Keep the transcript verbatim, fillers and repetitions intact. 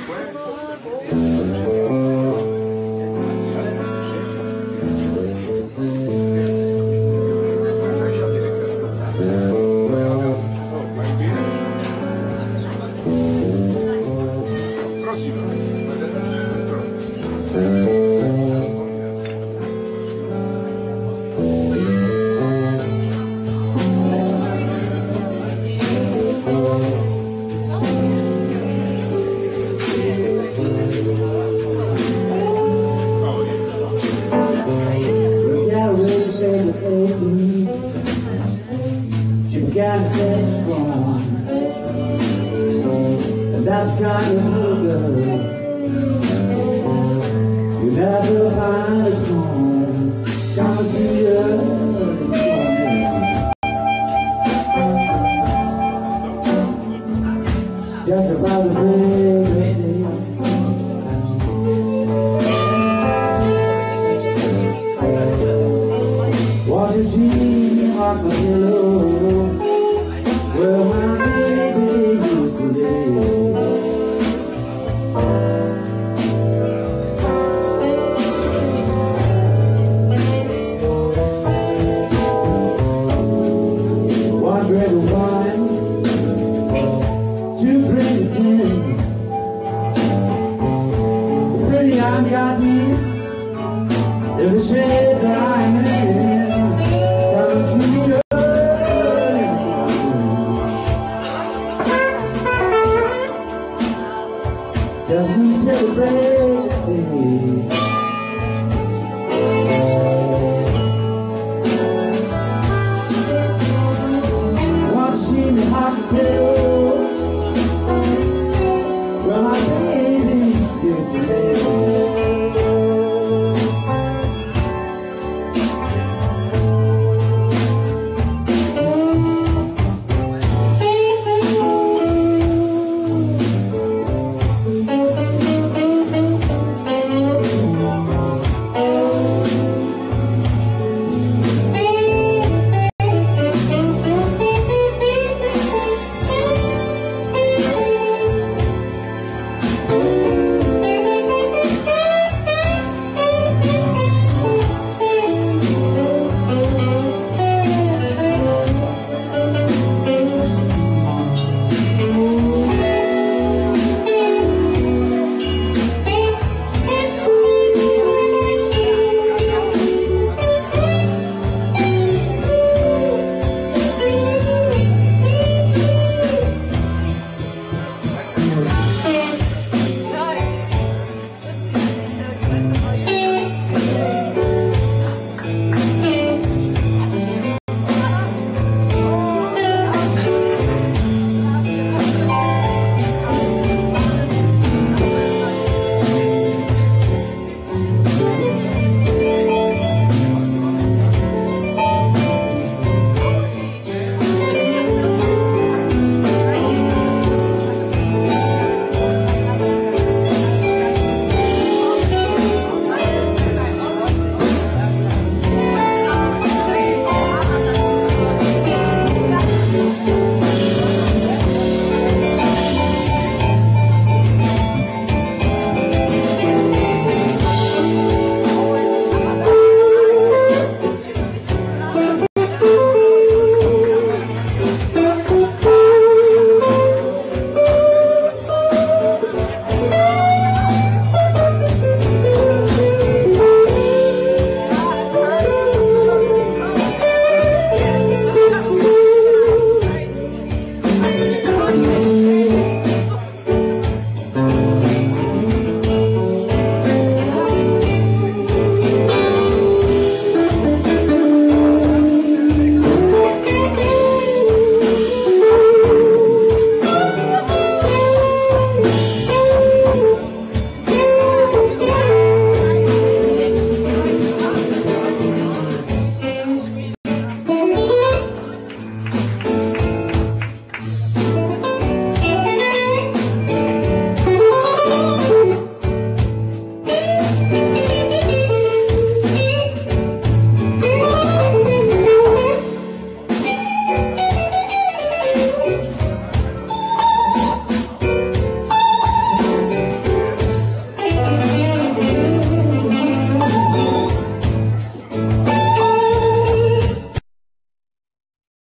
You gotta stay strong, and that's the kind of little girl you never find at home. Come see her in the morning, just about the way day. Want to see me rock the pillow where my baby used to lay. One drink of wine, two drinks of gin. The pretty eye got me in the shade that I'm in. Come see her. Just until the break. Want to see me hot and